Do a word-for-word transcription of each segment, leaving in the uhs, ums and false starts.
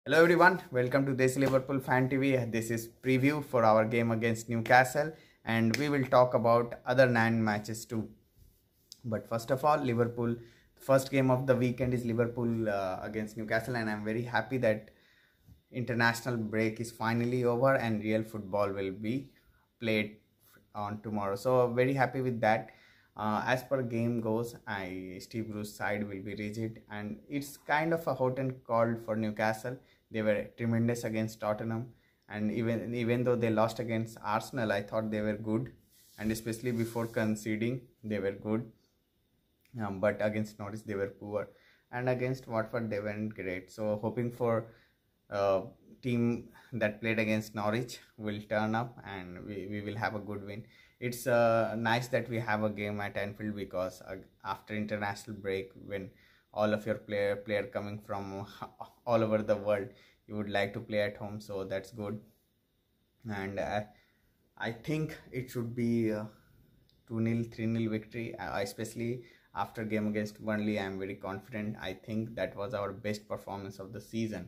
Hello everyone, welcome to Desi Liverpool Fan T V. This is preview for our game against Newcastle and we will talk about other nine matches too. But first of all, Liverpool, first game of the weekend is Liverpool uh, against Newcastle, and I'm very happy that international break is finally over and real football will be played on tomorrow. So very happy with that. Uh, as per game goes, I Steve Bruce's side will be rigid, and it's kind of a hot and cold for Newcastle. They were tremendous against Tottenham, and even even though they lost against Arsenal, I thought they were good, and especially before conceding, they were good. Um, but against Norwich they were poor, and against Watford they weren't great. So hoping for uh, team that played against Norwich will turn up and we, we will have a good win. It's uh, nice that we have a game at Anfield because uh, after international break, when all of your player player coming from all over the world, you would like to play at home, so that's good. And uh, I think it should be uh, two nil, three nil victory, uh, especially after game against Burnley. I am very confident. I think that was our best performance of the season,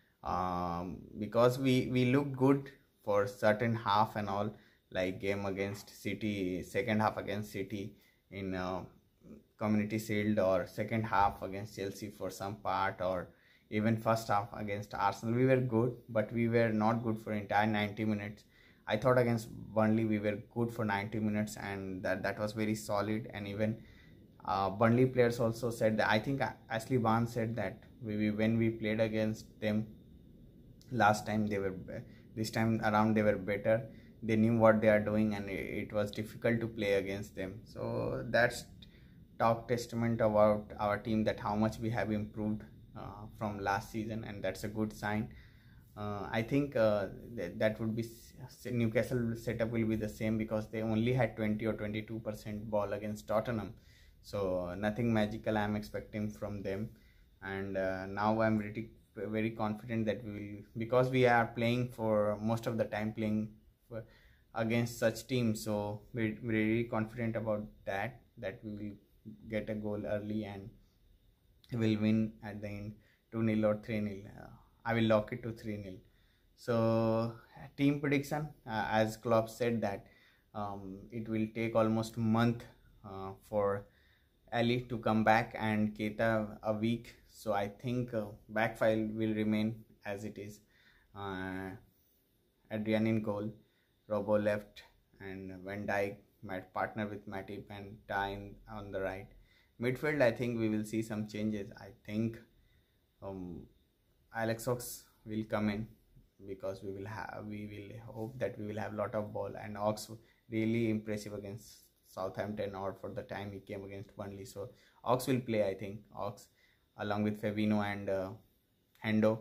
um, because we, we looked good for certain half and all, like game against City, second half against City in uh, Community Shield, or second half against Chelsea for some part, or even first half against Arsenal. We were good, but we were not good for entire ninety minutes. I thought against Burnley we were good for ninety minutes, and that, that was very solid. And even uh, Burnley players also said that. I think Ashley Barnes said that we, we when we played against them last time, they were this time around they were better. They knew what they are doing, and it, it was difficult to play against them. So that's talk testament about our team, that how much we have improved uh, from last season, and that's a good sign. uh, I think uh, th- that would be Newcastle setup will be the same, because they only had twenty or twenty-two percent ball against Tottenham. So nothing magical I'm expecting from them. And uh, now I'm really very confident that we will, because we are playing for most of the time playing for, against such teams. So we're, we're really confident about that, that we will get a goal early and will win at the end two nil or three nil. Uh, I will lock it to three nil. So team prediction, uh, as Klopp said that um, it will take almost a month uh, for Ali to come back and Keita a week. So I think uh, back file will remain as it is. Uh, Adrian in goal, Robo left, and Van Dijk might partner with Matip and Tyne on the right. Midfield, I think we will see some changes. I think um, Alex Ox will come in, because we will have we will hope that we will have a lot of ball, and Ox really impressive against Southampton, or for the time he came against Burnley. So Ox will play, I think. Ox along with Fabinho and uh, Hendo.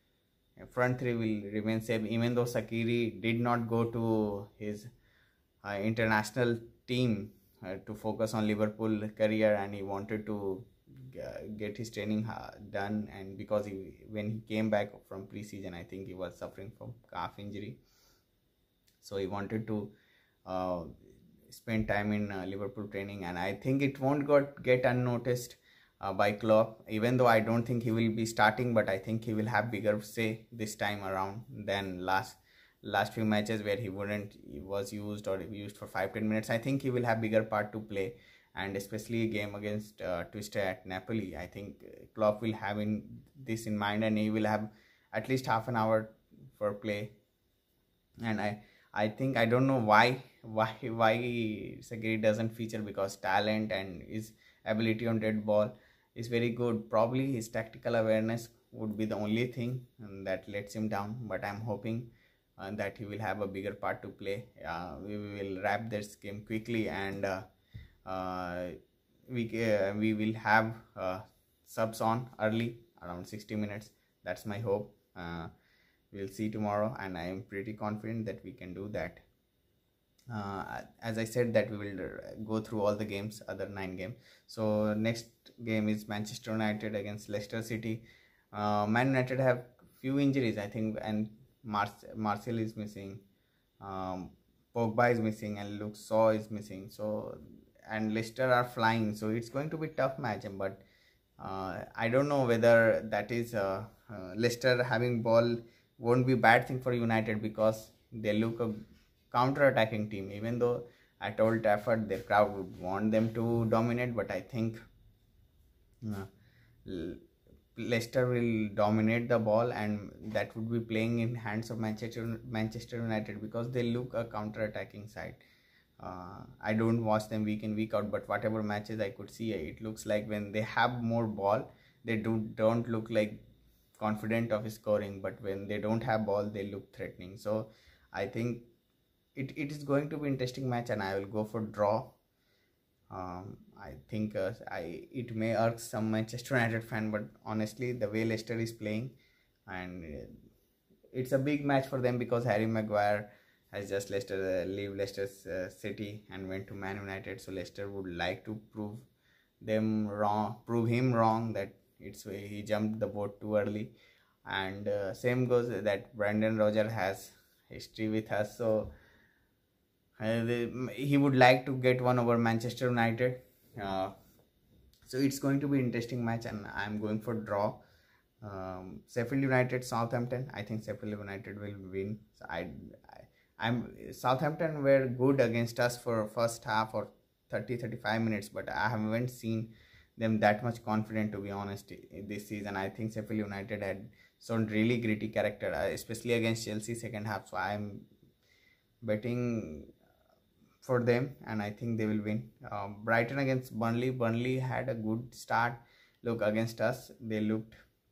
Front three will remain same, even though Sakiri did not go to his uh, international team uh, to focus on Liverpool career, and he wanted to get his training uh, done. And because he, when he came back from preseason, I think he was suffering from calf injury, so he wanted to uh, spend time in uh, Liverpool training, and I think it won't got, get unnoticed uh, by Klopp, even though I don't think he will be starting, but I think he will have bigger say this time around than last last few matches where he wouldn't he was used, or used for five ten minutes. I think he will have bigger part to play, and especially a game against uh, Twister at Napoli. I think Klopp will have in this in mind, and he will have at least half an hour for play. And I I think I don't know why why why Sagiri doesn't feature, because talent and his ability on dead ball is very good. Probably his tactical awareness would be the only thing that lets him down, but I'm hoping uh, that he will have a bigger part to play. Uh, we will wrap this game quickly, and uh, uh, we uh, we will have uh, subs on early around sixty minutes. That's my hope. Uh, we'll see tomorrow, and I am pretty confident that we can do that. Uh, as I said that we will go through all the games, other nine games. So next game is Manchester United against Leicester City. Uh, Man United have few injuries, I think, and Mar- Martial is missing, um, Pogba is missing, and Luke Shaw is missing. So and Leicester are flying, so it's going to be tough match. But uh, I don't know whether that is uh, uh, Leicester having ball won't be bad thing for United, because they look a counter-attacking team. Even though at Old Trafford the crowd would want them to dominate, but I think uh, Leicester will dominate the ball, and that would be playing in hands of Manchester Manchester United, because they look a counter-attacking side. Uh, I don't watch them week in week out, but whatever matches I could see, it looks like when they have more ball, they do don't look like confident of scoring, but when they don't have ball, they look threatening. So I think it, it is going to be interesting match, and I will go for draw. Um, I think uh, I it may irk some Manchester United fan, but honestly, the way Leicester is playing, and uh, it's a big match for them, because Harry Maguire has just Leicester uh, leave Leicester uh, City and went to Man United. So Leicester would like to prove them wrong, prove him wrong, that it's he jumped the boat too early. And uh, same goes that Brendan Rodgers has history with us, so uh, he would like to get one over Manchester United. Uh, so it's going to be interesting match, and I'm going for draw. Um, Sheffield United, Southampton. I think Sheffield United will win. So I, I, I'm Southampton were good against us for first half or thirty to thirty-five minutes, but I haven't seen them that much confident, to be honest, this season. I think Sheffield United had shown really gritty character, especially against Chelsea second half. So I'm betting for them, and I think they will win. Um, Brighton against Burnley. Burnley had a good start. Look, against us, they looked,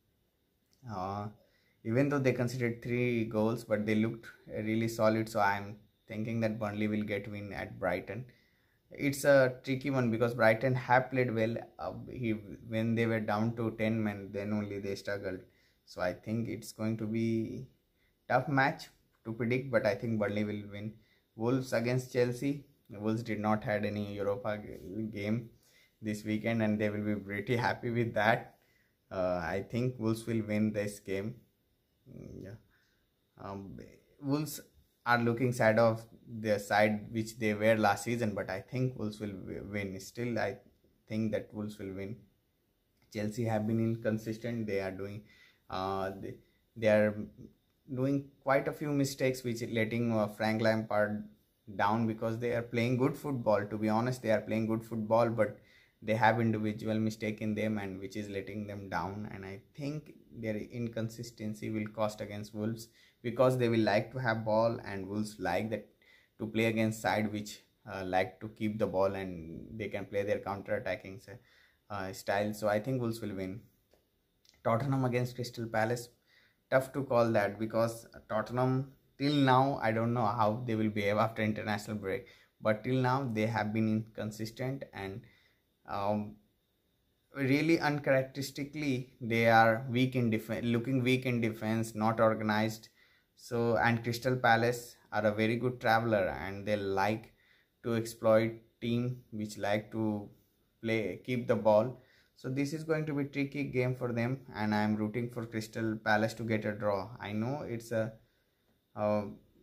uh, even though they conceded three goals, but they looked really solid. So I'm thinking that Burnley will get win at Brighton. It's a tricky one, because Brighton have played well. Uh, he, when they were down to ten men, then only they struggled. So I think it's going to be tough match to predict, but I think Burnley will win. Wolves against Chelsea. Wolves did not had any Europa game this weekend, and they will be pretty happy with that. Uh, I think Wolves will win this game. Yeah. Um, Wolves are looking sad of their side which they were last season, but I think Wolves will win. Still, I think that Wolves will win. Chelsea have been inconsistent. They are doing, uh, they, they are doing quite a few mistakes, which is letting uh, Frank Lampard down, because they are playing good football. To be honest, they are playing good football, but they have individual mistake in them, and which is letting them down. And I think their inconsistency will cost against Wolves, because they will like to have ball, and Wolves like that to play against side which uh, like to keep the ball, and they can play their counter attacking uh, style. So I think Wolves will win. Tottenham against Crystal Palace. Tough to call that, because Tottenham till now, I don't know how they will behave after international break, but till now they have been inconsistent, and um, really uncharacteristically they are weak in defense, looking weak in defense, not organized. So, and Crystal Palace are a very good traveler, and they like to exploit team which like to play keep the ball. So this is going to be a tricky game for them, and I am rooting for Crystal Palace to get a draw. I know it's a uh,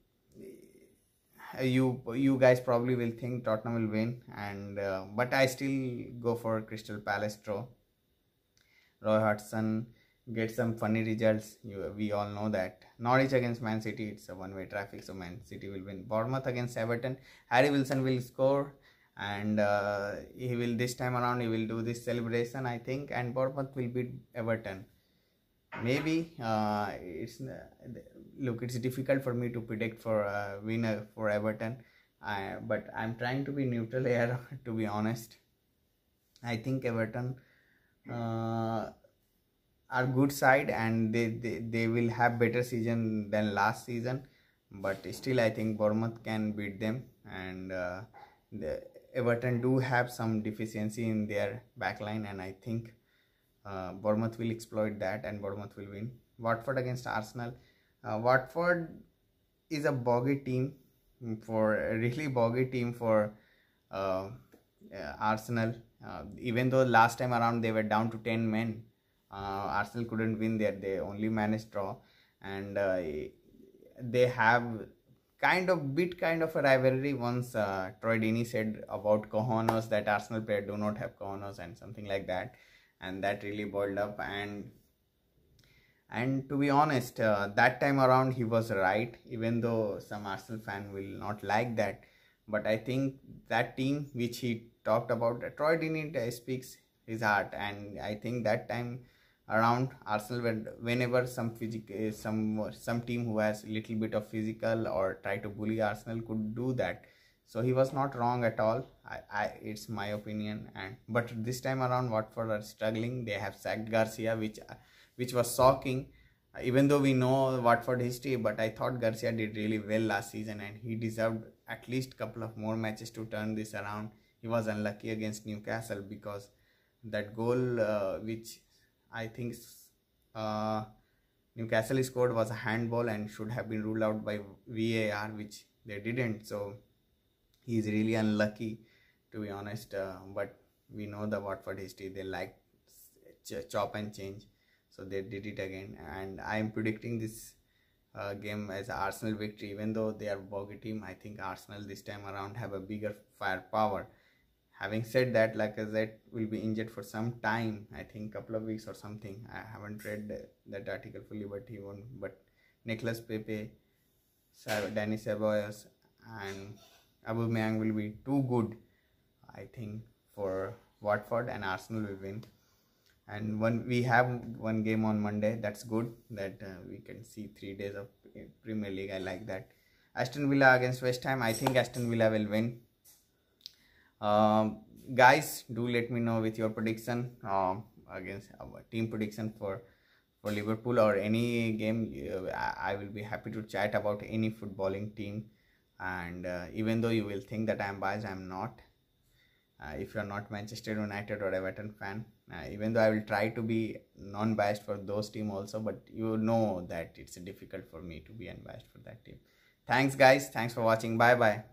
you you guys probably will think Tottenham will win, and uh, but I still go for Crystal Palace draw. Roy Hodgson get some funny results. You, we all know that. Norwich against Man City, it's a one-way traffic, so Man City will win. Bournemouth against Everton. Harry Wilson will score, and uh, he will this time around he will do this celebration, I think, and Bournemouth will beat Everton. Maybe uh, it's uh, look it's difficult for me to predict for a winner for Everton, I, but I'm trying to be neutral here. To be honest, I think Everton uh, are good side, and they, they they will have better season than last season, but still I think Bournemouth can beat them, and uh, the Everton do have some deficiency in their backline, and I think uh, Bournemouth will exploit that, and Bournemouth will win. Watford against Arsenal. uh, Watford is a bogey team, for a really bogey team for uh, uh, Arsenal. Uh, even though last time around they were down to ten men, uh, Arsenal couldn't win there. They only managed draw, and uh, they have kind of bit kind of a rivalry. Once uh, Troy Deeney said about cojones that Arsenal players do not have cojones and something like that, and that really boiled up. And And to be honest, uh, that time around he was right, even though some Arsenal fan will not like that. But I think that team which he talked about, Troy Deeney speaks his heart, and I think that time around Arsenal, when whenever some physical, some some team who has little bit of physical or try to bully Arsenal could do that. So he was not wrong at all. I, I it's my opinion. And but this time around, Watford are struggling. They have sacked Garcia, which which was shocking. Even though we know Watford history, but I thought Garcia did really well last season, and he deserved at least couple of more matches to turn this around. He was unlucky against Newcastle because that goal, uh, which I think uh, Newcastle scored, was a handball and should have been ruled out by V A R, which they didn't. So he's really unlucky, to be honest. Uh, but we know the Watford history; they like ch- chop and change, so they did it again. And I am predicting this uh, game as Arsenal victory, even though they are bogey team. I think Arsenal this time around have a bigger firepower. Having said that, like I said, will be injured for some time. I think couple of weeks or something. I haven't read that article fully, but he won't. But Nicolas Pepe, Danny Ceballos, and Aubameyang will be too good, I think, for Watford, and Arsenal will win. And one we have one game on Monday. That's good that uh, we can see three days of Premier League. I like that. Aston Villa against West Ham. I think Aston Villa will win. Um, guys, do let me know with your prediction um, against our team prediction for for Liverpool or any game. Uh, I, I will be happy to chat about any footballing team. And uh, even though you will think that I am biased, I am not. Uh, if you are not Manchester United or Everton fan, uh, even though I will try to be non-biased for those team also, but you know that it's difficult for me to be unbiased for that team. Thanks guys. Thanks for watching. Bye bye.